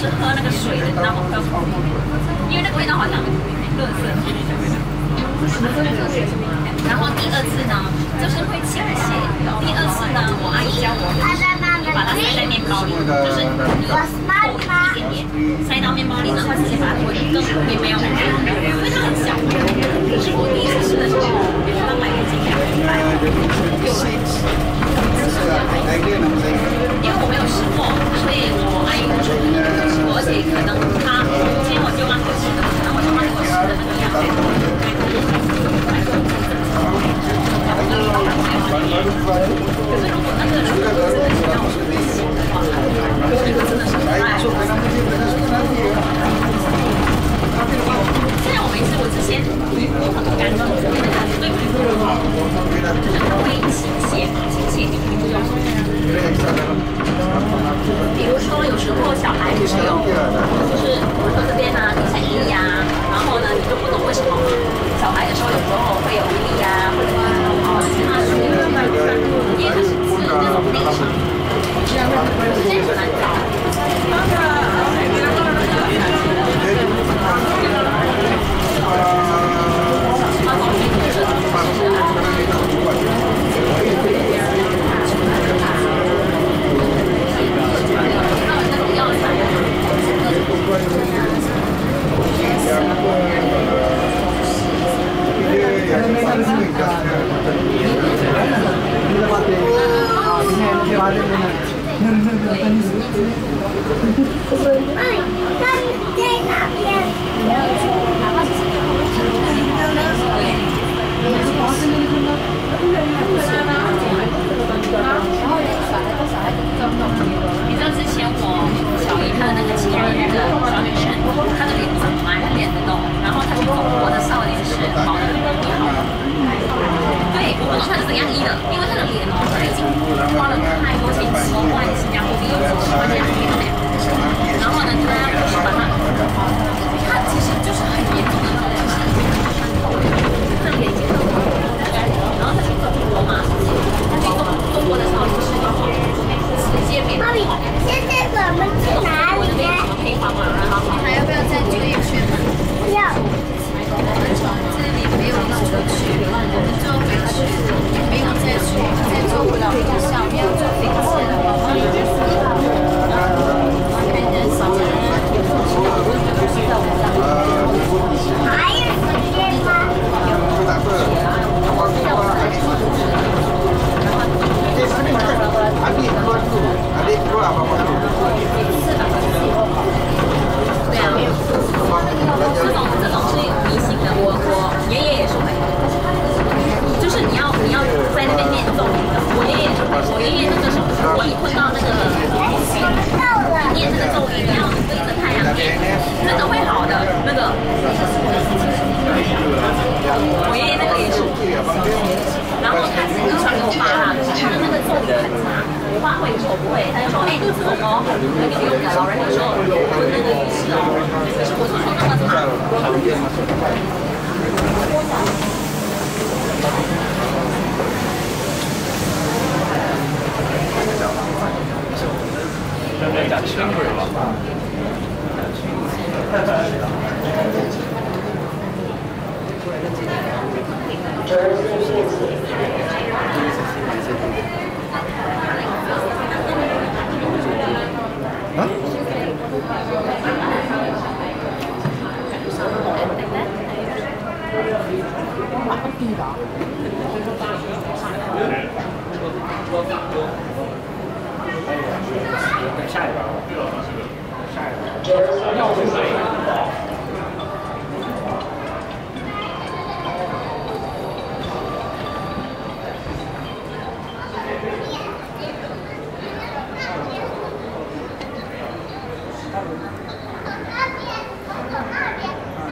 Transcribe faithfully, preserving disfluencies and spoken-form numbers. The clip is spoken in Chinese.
喝那个水的，你知道吗？因为那个味道好像垃圾。然后第二次呢，就是会倾斜。第二次呢，我阿姨教我，你把它塞在面包里，就是你厚一点点，塞到面包里，然后直接把它滚，更也没有感觉，因为它很小。可是我第一次吃的时候，刚买的几条，有水吃。因为我没有试过，所以我阿姨就说你可以试过，而且可能她今天我就帮我试的，然后我就帮我试的那个样子。可是如果那个人真的知道我是不行的话，这个真的是很爱。现在我没吃，我之前很感动，对，就是它会倾斜嘛，倾斜你肯定知道什么样。比如说有时候小孩子有，就是我说这边呢你才一粒呀，然后呢你就不懂为什么小孩的时候有时候会有一粒呀，或者是哦，它是因为它是是那种内伤，时间很难找。你知道之前我小姨她的那个亲人那个小女生，她的脸长满脸的痘，然后她去中国的少林寺保的很好。对，我不懂她是怎样医的，因为她的脸哦，她已经花了太多钱，七万新加坡币，有几十万加币了。然后呢，她就是把它，她其实就是很严重的那种伤口，她的脸已经很红了。然后她去中国嘛，她去中中国的少林寺的话。妈咪，现在我们去哪里呢？你还要不要再转一圈呢？要。我们从这里没有出去，我们就回去，没有再去，再坐不了火车，没有坐飞机了。还有时间吗？adik keluar dulu, adik keluar apa-apa dulu. 对啊，这种这种是有迷信的，我我爷爷也是会，就是你要你要在那边念咒语的。我爷爷就会，我爷爷那个时候，我一碰到那个念那个咒语，你要对着太阳念，真的会好的。那个，我爷爷那个也是。然后他是遗传给我爸啦，就是他的那个咒语很差，我爸会，可是我不会。他就说，哎，你这种哦，那个不用的，老人有时候有那个仪式哦。可是我是说那个差。现在加清水了。啊？下一个，下一个，要水。